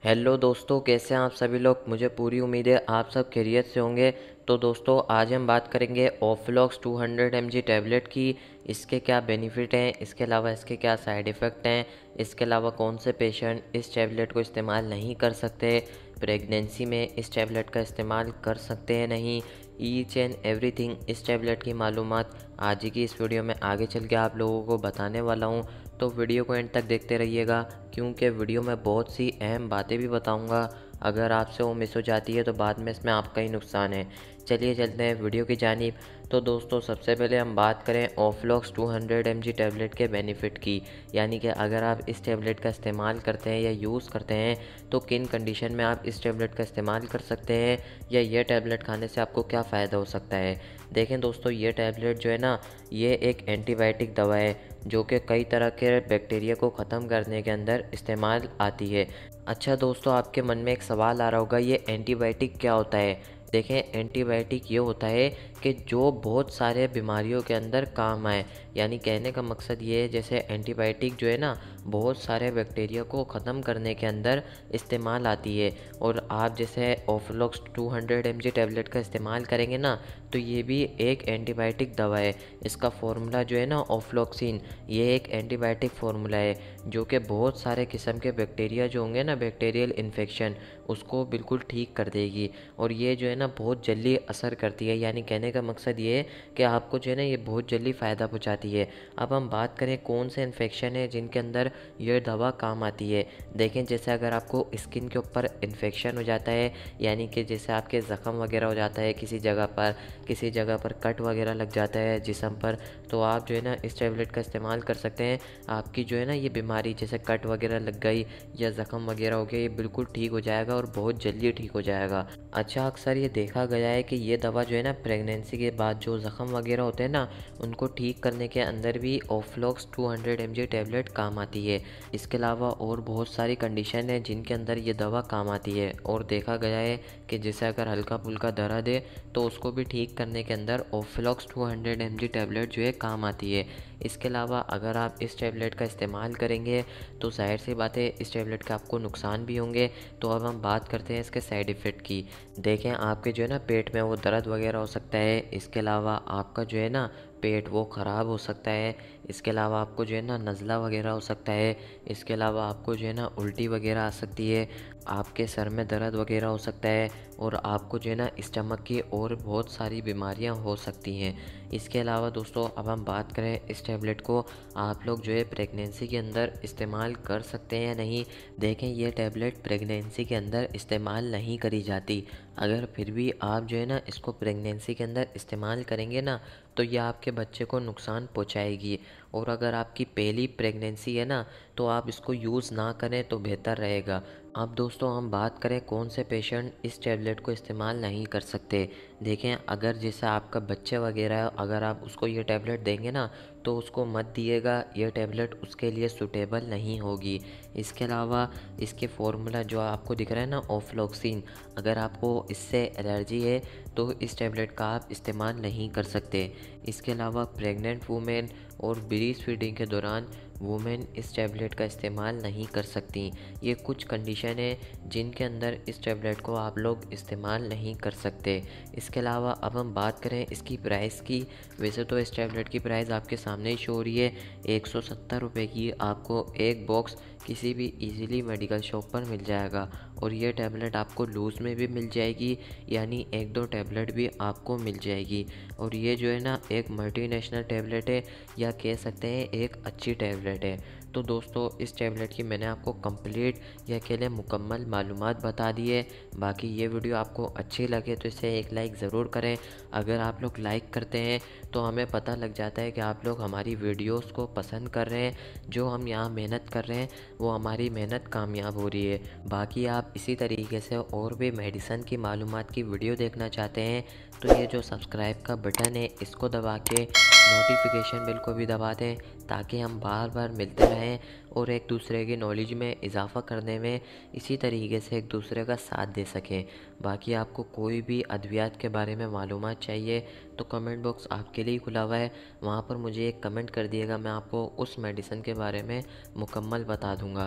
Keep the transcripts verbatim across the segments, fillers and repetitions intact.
Hello दोस्तों, कैसे हैं आप सभी लोग। मुझे पूरी उम्मीद है आप सब खैरियत से होंगे। तो दोस्तों, आज हम बात करेंगे Oflox two hundred M G tablet की। इसके क्या बेनिफिट हैं, इसके अलावा इसके क्या साइड इफ़ेक्ट हैं, इसके अलावा कौन से पेशेंट इस टैबलेट को इस्तेमाल नहीं कर सकते, प्रेगनेंसी में इस टैबलेट का इस्तेमाल कर सकते हैं नहीं। ईच एंड एवरीथिंग इस टैबलेट की मालूमात आज की इस वीडियो में आगे चल के आप लोगों को बताने वाला हूँ। तो वीडियो को एंड तक देखते रहिएगा, क्योंकि वीडियो में बहुत सी अहम बातें भी बताऊंगा। अगर आपसे वो मिस हो जाती है तो बाद में इसमें आपका ही नुकसान है। चलिए चलते हैं वीडियो की जानिब। तो दोस्तों, सबसे पहले हम बात करें Oflox two hundred M G tablet के बेनिफिट की, यानी कि अगर आप इस टैबलेट का इस्तेमाल करते हैं या यूज़ करते हैं तो किन कंडीशन में आप इस टैबलेट का इस्तेमाल कर सकते हैं, या ये टैबलेट खाने से आपको क्या फ़ायदा हो सकता है। देखें दोस्तों, ये टैबलेट जो है ना, ये एक एंटीबायोटिक दवा है जो कि कई तरह के बैक्टीरिया को ख़त्म करने के अंदर इस्तेमाल आती है। अच्छा दोस्तों, आपके मन में एक सवाल आ रहा होगा, ये एंटीबायोटिक क्या होता है। देखें, एंटीबायोटिक ये होता है कि जो बहुत सारे बीमारियों के अंदर काम आए। यानी कहने का मकसद ये है, जैसे एंटीबायोटिक जो है ना, बहुत सारे बैक्टीरिया को ख़त्म करने के अंदर इस्तेमाल आती है। और आप जैसे Oflox two hundred M G tablet का इस्तेमाल करेंगे ना, तो ये भी एक एंटीबायोटिक दवा है। इसका फार्मूला जो है ना, ओफ्लॉक्सिन, ये एक एंटीबायोटिक फार्मूला है जो कि बहुत सारे किस्म के बैक्टीरिया जो होंगे ना, बैक्टीरियल इन्फेक्शन, उसको बिल्कुल ठीक कर देगी। और ये जो है ना, बहुत जल्दी असर करती है। यानी कहने का मकसद ये है कि आपको जो है ना, ये बहुत जल्दी फ़ायदा पहुंचाती है। अब हम बात करें कौन से इन्फेक्शन है जिनके अंदर ये दवा काम आती है। देखें, जैसे अगर आपको स्किन के ऊपर इन्फेक्शन हो जाता है, यानी कि जैसे आपके ज़ख़म वगैरह हो जाता है किसी जगह पर, किसी जगह पर कट वगैरह लग जाता है जिस्म पर, तो आप जो है ना, इस टैबलेट का इस्तेमाल कर सकते हैं। आपकी जो है ना, ये बीमारी जैसे कट वगैरह लग गई या ज़ख़म वगैरह हो गया, ये बिल्कुल ठीक हो जाएगा और बहुत जल्दी ठीक हो जाएगा। अच्छा, अक्सर ये देखा गया है कि ये दवा जो है ना, प्रेगनेंसी के बाद जो ज़ख़म वगैरह होते हैं ना, उनको ठीक करने के अंदर भी Oflox two hundred M G tablet काम आती है। इसके अलावा और बहुत सारी कंडीशन है जिनके अंदर ये दवा काम आती है। और देखा गया है कि जैसे अगर हल्का फुल्का दर्द है तो उसको भी ठीक करने के अंदर Oflox two hundred M G tablet जो है काम आती है। इसके अलावा अगर आप इस टैबलेट का इस्तेमाल करेंगे तो ज़ाहिर सी बात है, इस टैबलेट के आपको नुकसान भी होंगे। तो अब हम बात करते हैं इसके साइड इफ़ेक्ट की। देखें, आपके जो है ना, पेट में वो दर्द वगैरह हो सकता है। इसके अलावा आपका जो है ना, पेट वो ख़राब हो सकता है। इसके अलावा आपको जो है ना, नज़ला वगैरह हो सकता है। इसके अलावा आपको जो है ना, उल्टी वगैरह आ सकती है। आपके सर में दर्द वगैरह हो सकता है। और आपको जो है ना, स्टमक की और बहुत सारी बीमारियां हो सकती हैं। इसके अलावा दोस्तों, अब हम बात करें इस टैबलेट को आप लोग जो है प्रेगनेंसी के अंदर इस्तेमाल कर सकते हैं या नहीं। देखें, ये टैबलेट प्रेगनेंसी के अंदर इस्तेमाल नहीं करी जाती। अगर फिर भी आप जो है ना, इसको प्रेगनेंसी के अंदर इस्तेमाल करेंगे ना, तो ये आपके बच्चे को नुकसान पहुंचाएगी। और अगर आपकी पहली प्रेगनेंसी है ना, तो आप इसको यूज़ ना करें तो बेहतर रहेगा। अब दोस्तों, हम बात करें कौन से पेशेंट इस टैबलेट को इस्तेमाल नहीं कर सकते। देखें, अगर जैसे आपका बच्चा वगैरह है, अगर आप उसको ये टैबलेट देंगे ना, तो उसको मत दिएगा। ये टैबलेट उसके लिए सूटेबल नहीं होगी। इसके अलावा इसके फार्मूला जो आपको दिख रहा है ना, ओफ्लॉक्सिन, अगर आपको इससे एलर्जी है तो इस टैबलेट का आप इस्तेमाल नहीं कर सकते। इसके अलावा प्रेग्नेंट वुमेन और ब्रीस्ट फीडिंग के दौरान वुमेन इस टैबलेट का इस्तेमाल नहीं कर सकती। ये कुछ कंडीशन है जिनके अंदर इस टैबलेट को आप लोग इस्तेमाल नहीं कर सकते। इसके अलावा अब हम बात करें इसकी प्राइस की। वैसे तो इस टैबलेट की प्राइस आपके सामने ही शो हो रही है, एक सौ सत्तर रुपये की आपको एक बॉक्स किसी भी इजीली मेडिकल शॉप पर मिल जाएगा। और ये टैबलेट आपको लूज़ में भी मिल जाएगी, यानी एक दो टैबलेट भी आपको मिल जाएगी। और ये जो है ना, एक मल्टीनेशनल टैबलेट है, या कह सकते हैं एक अच्छी टैबलेट है। तो दोस्तों, इस टैबलेट की मैंने आपको कंप्लीट या के लिए मुकम्मल मालूमात बता दी है। बाकी ये वीडियो आपको अच्छी लगे तो इसे एक लाइक ज़रूर करें। अगर आप लोग लाइक करते हैं तो हमें पता लग जाता है कि आप लोग हमारी वीडियोस को पसंद कर रहे हैं। जो हम यहाँ मेहनत कर रहे हैं वो हमारी मेहनत कामयाब हो रही है। बाकी आप इसी तरीके से और भी मेडिसिन की मालूमात की वीडियो देखना चाहते हैं तो ये जो सब्सक्राइब का बटन है, इसको दबा के नोटिफिकेशन बिल को भी दबा दें, ताकि हम बार बार मिलते रहें और एक दूसरे की नॉलेज में इजाफ़ा करने में इसी तरीके से एक दूसरे का साथ दे सकें। बाकी आपको कोई भी अद्वियात के बारे में मालूमात चाहिए तो कमेंट बॉक्स आपके लिए खुला हुआ है, वहाँ पर मुझे एक कमेंट कर दिएगा, मैं आपको उस मेडिसिन के बारे में मुकम्मल बता दूँगा।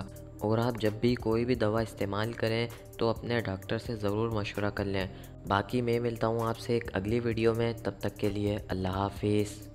और आप जब भी कोई भी दवा इस्तेमाल करें तो अपने डॉक्टर से ज़रूर मशवरा कर लें। बाकी मैं मिलता हूँ आपसे एक अगली वीडियो में, तब तक के लिए अल्लाह हाफिज़।